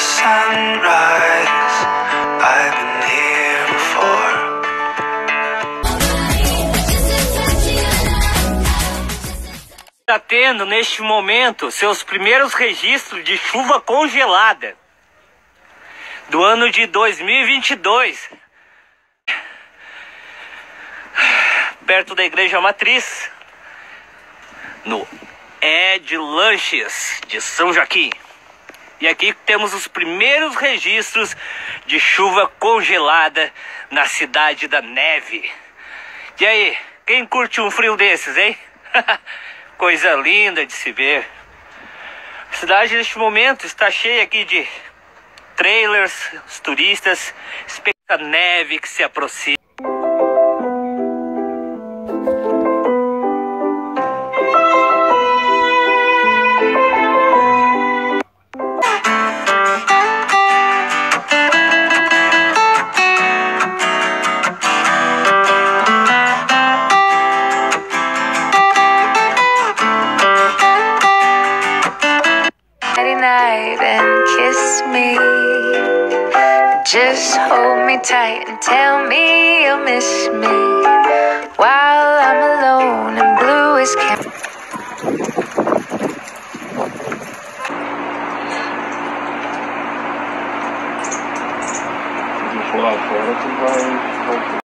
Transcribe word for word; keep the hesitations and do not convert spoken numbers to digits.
sunrise. I've been here before. Está tendo neste momento seus primeiros registros de chuva congelada do ano de dois mil e vinte e dois, perto da Igreja Matriz, no Ed Lanches de São Joaquim. E aqui temos os primeiros registros de chuva congelada na Cidade da Neve. E aí, quem curte um frio desses, hein? Coisa linda de se ver. A cidade neste momento está cheia aqui de trailers, os turistas, a neve que se aproxima. Night and kiss me, just hold me tight and tell me you'll miss me while I'm alone and blue as can. Se for lá fora, tu vai...